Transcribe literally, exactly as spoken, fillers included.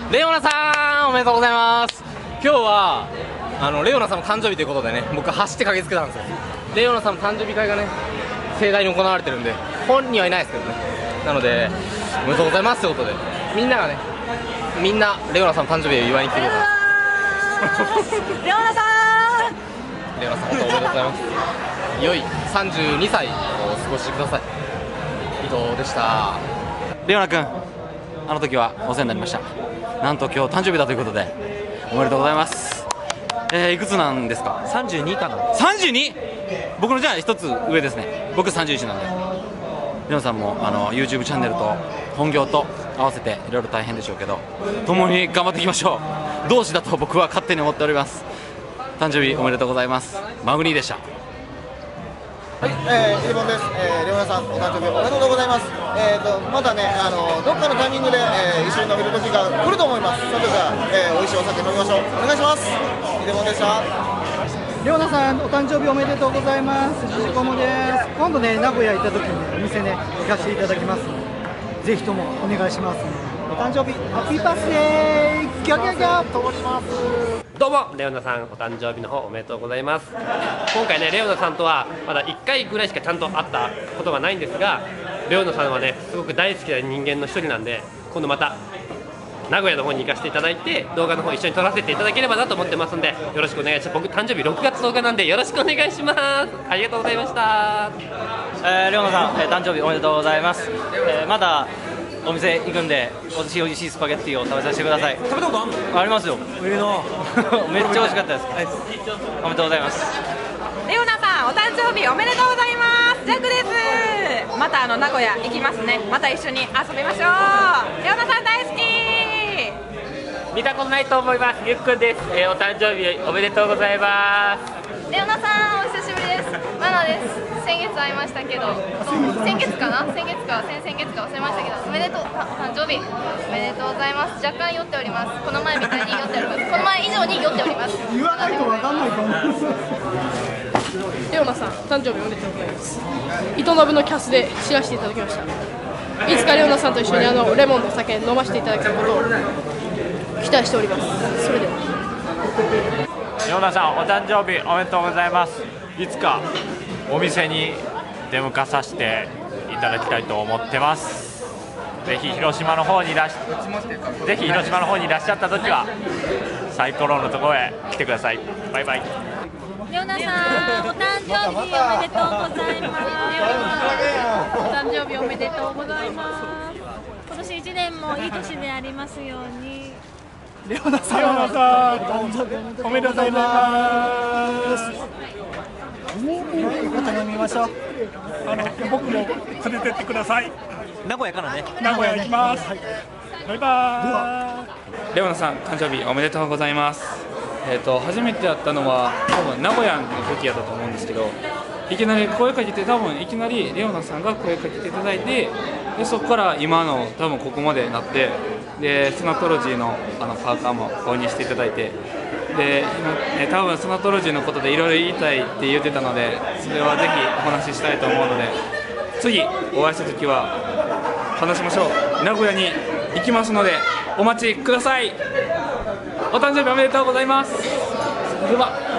レオナさんおめでとうございます。今日はあのレオナさんの誕生日ということでね、僕走って駆けつけたんですよ。レオナさんの誕生日会がね盛大に行われてるんで、本人はいないですけどね。なのでおめでとうございますということで、みんながねみんなレオナさんの誕生日を祝いに来てくれた。 レオナさんレオナさん本当おめでとうございます。良いさんじゅうにさいをお過ごしください。伊藤でした。 レオナ君、あの時はお世話になりました。なんと今日誕生日だということでおめでとうございます。えー、いくつなんですか？ さんじゅうにかな。 さんじゅうに？ 僕のじゃあ一つ上ですね。僕さんじゅういちなんで、レオナさんもあの YouTube チャンネルと本業と合わせていろいろ大変でしょうけど、共に頑張っていきましょう。同志だと僕は勝手に思っております。誕生日おめでとうございます。マグニーでした。 はい、えー、リボンです、えー、レオナさんお誕生日おめでとうございます。えーとまだねあのどっかのタイミングで、えー、一緒に飲める時が来ると思います。その時は、えー、美味しいお酒飲みましょう。お願いします。リボンでした。 レオナさんお誕生日おめでとうございます。ジジコモです。今度ね名古屋行った時に、ね、お店ね行かせていただきますので、ぜひともお願いします、ね、お誕生日ハッピーバースデーギャギャギャ通ります。 どうもレオナさんお誕生日の方おめでとうございます。今回ねレオナさんとはまだいっかいぐらいしかちゃんと会ったことがないんですが、レオナさんはねすごく大好きな人間の一人なんで、今度また名古屋の方に行かせていただいて動画の方一緒に撮らせていただければなと思ってますんで、よろしくお願いします。僕誕生日ろくがつとおかなんでよろしくお願いします。ありがとうございました。 えー、レオナさん、えー、誕生日おめでとうございます。えー、まだお店行くんで、私美味しいスパゲッティを食べさせてください。食べたことあるの？ありますよ。ええなめっちゃ美味しかったです。おめでとうございます。 レオナさんお誕生日おめでとうございます。ジャックです。またあの名古屋行きますね。また一緒に遊びましょう。レオナさん大好き。 見たことないと思います。ゆっくんです。えー、お誕生日おめでとうございます。 レオナさんお久しぶりです。マナです。先月会いましたけど、先月かな先月か先々月か忘れましたけど、おめでとう、誕生日おめでとうございます。若干酔っております。この前みたいに酔っております。この前以上に酔っております。 言わないと分かんないと思う。 レオナさん誕生日おめでとうございます。伊藤信のキャスで知らせていただきました。いつかレオナさんと一緒にあのレモンの酒飲ませていただけることを期待しております。それではレオナさんお誕生日おめでとうございます。いつかお店に出向かさせていただきたいと思ってます。ぜひ広島の方にいらしぜひ広島の方にいらっしゃった時はサイコロのところへ来てください。バイバイ。 レオナさんお誕生日おめでとうございます。レオナお誕生日おめでとうございます。今年一年もいい年でありますように。 レオナさん、レオナさん誕生日おめでとうございます。また飲みましょう。 あの僕も連れてってください。 名古屋からね。 名古屋行きます。バイバーイ。 レオナさん誕生日おめでとうございます。えっと初めて会ったのは多分名古屋の時やったと思うんですけど、いきなり声かけて多分いきなりレオナさんが声かけていただいて、でそこから今の多分ここまでなって、でスナトロジーのあのパーカーも購入していただいて。で今、ね、多分スナトロジーのことでいろいろ言いたいって言ってたので、それはぜひお話ししたいと思うので、次お会いした時は話しましょう。名古屋に行きますのでお待ちください。お誕生日おめでとうございます。では